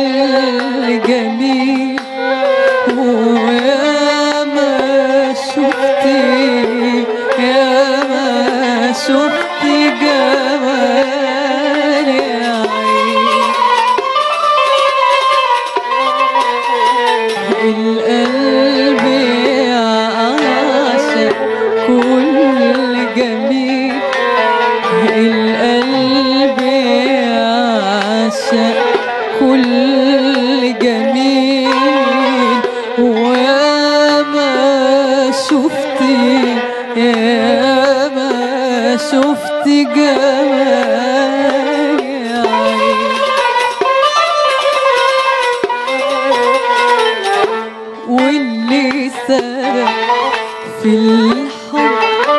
جميل ويا ما شفت، يا ما شفت جمال يا عين. القلب يعشق كل جميل، القلب يعشق كل جميل ويا ما شفت، يا ما شفت جمال يا عين. واللي سرق في الحب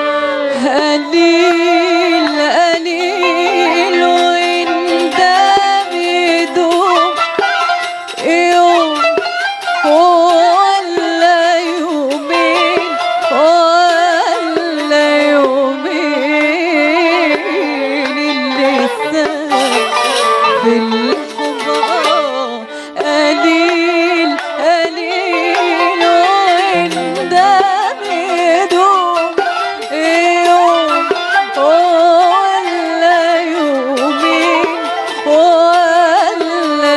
قليل قليل وانت بيدوم يوم ولا يومين ولا يومين. اللي سرق في الحب قليل قليل وانت بيدوم يوم ولا يومين ولا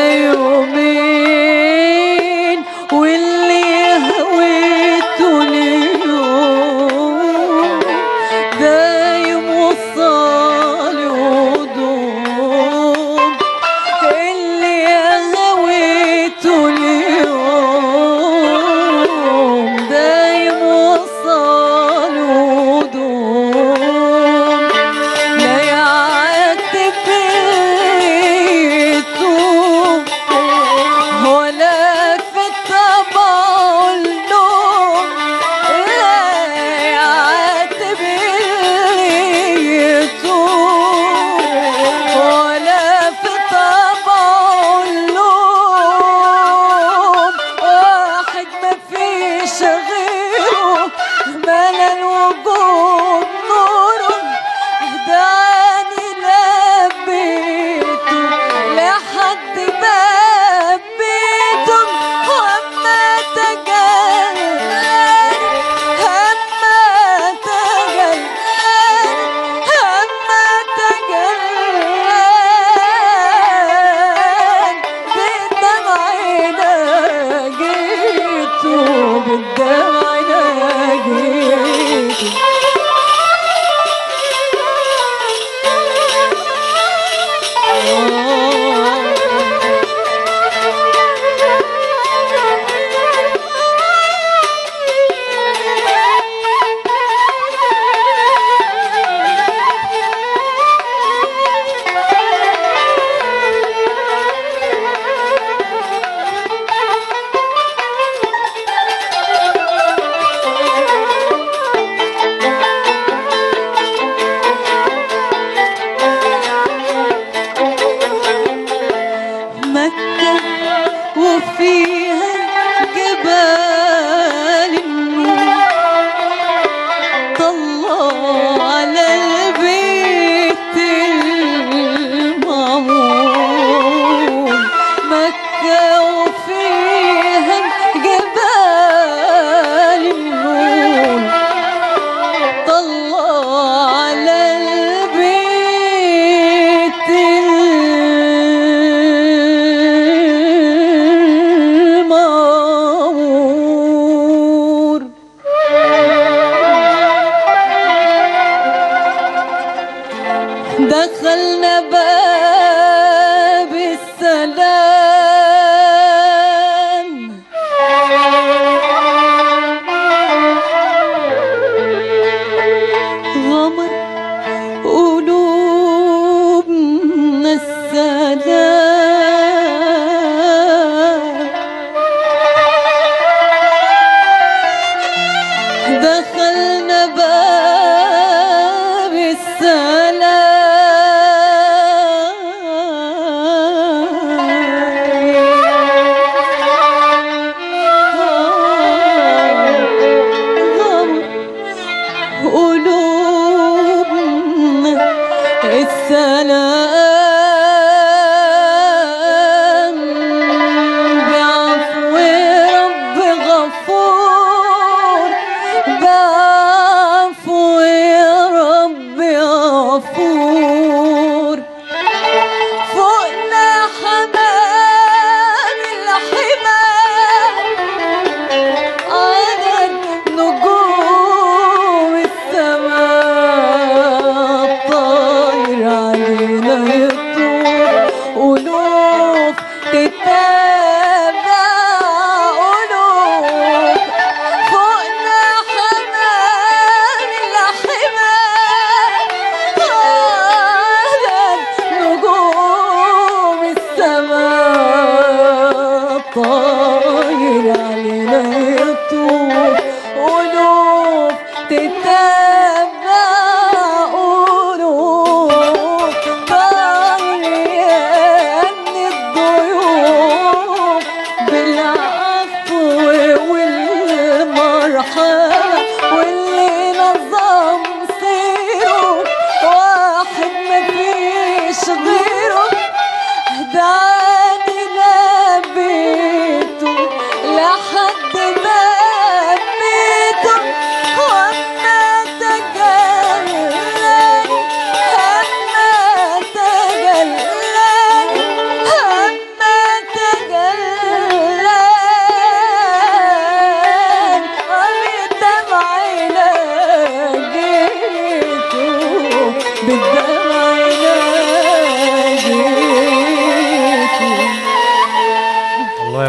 يومين. واللي هويته اليوم دايم وصال ودوم، اللي هويته اليوم دايم وصال ودوم. لا يعتب بيته ولا في طبعه النوم، لا يعتب بيته ولا في طبعه النوم. واحد مفيش غيره ملا الوجود نوره، دعاني لبيته لحد باب بيته. وأما تجلاني أما تجلاني أما تجلاني بالدمع ناجيته، بالدمع ناجيته. مكة وفيها جبال النور طلع على البيت المعمور. مكة وفيها جبال النور طلع على البيت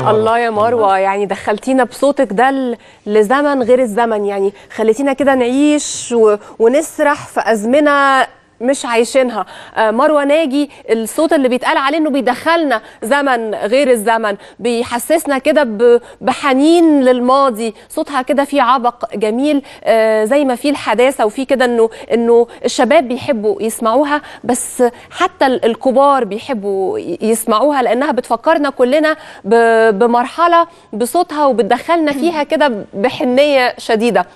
مروه. الله يا مروه، يعني دخلتينا بصوتك ده لزمن غير الزمن، يعني خليتينا كده نعيش ونسرح في ازمنه مش عايشينها. مروه ناجي الصوت اللي بيتقال عليه انه بيدخلنا زمن غير الزمن، بيحسسنا كده بحنين للماضي، صوتها كده فيه عبق جميل، زي ما فيه الحداثه وفيه كده انه الشباب بيحبوا يسمعوها، بس حتى الكبار بيحبوا يسمعوها لانها بتفكرنا كلنا بمرحله بصوتها وبتدخلنا فيها كده بحنيه شديده.